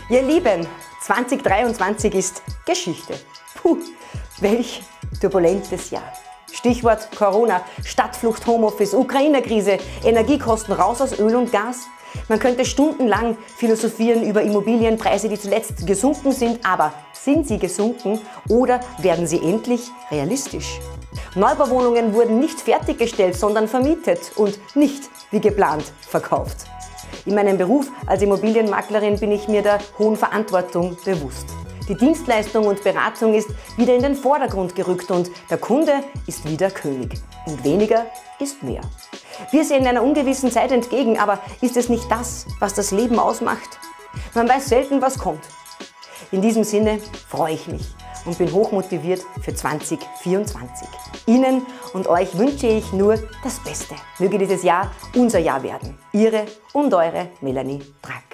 Ihr Lieben, 2023 ist Geschichte. Puh, welch turbulentes Jahr. Stichwort Corona, Stadtflucht, Homeoffice, Ukraine-Krise, Energiekosten raus aus Öl und Gas. Man könnte stundenlang philosophieren über Immobilienpreise, die zuletzt gesunken sind, aber sind sie gesunken oder werden sie endlich realistisch? Neubauwohnungen wurden nicht fertiggestellt, sondern vermietet und nicht wie geplant verkauft. In meinem Beruf als Immobilienmaklerin bin ich mir der hohen Verantwortung bewusst. Die Dienstleistung und Beratung ist wieder in den Vordergrund gerückt und der Kunde ist wieder König. Und weniger ist mehr. Wir sehen einer ungewissen Zeit entgegen, aber ist es nicht das, was das Leben ausmacht? Man weiß selten, was kommt. In diesem Sinne freue ich mich und bin hochmotiviert für 2024. Ihnen und euch wünsche ich nur das Beste. Möge dieses Jahr unser Jahr werden. Ihre und eure Melanie Drack.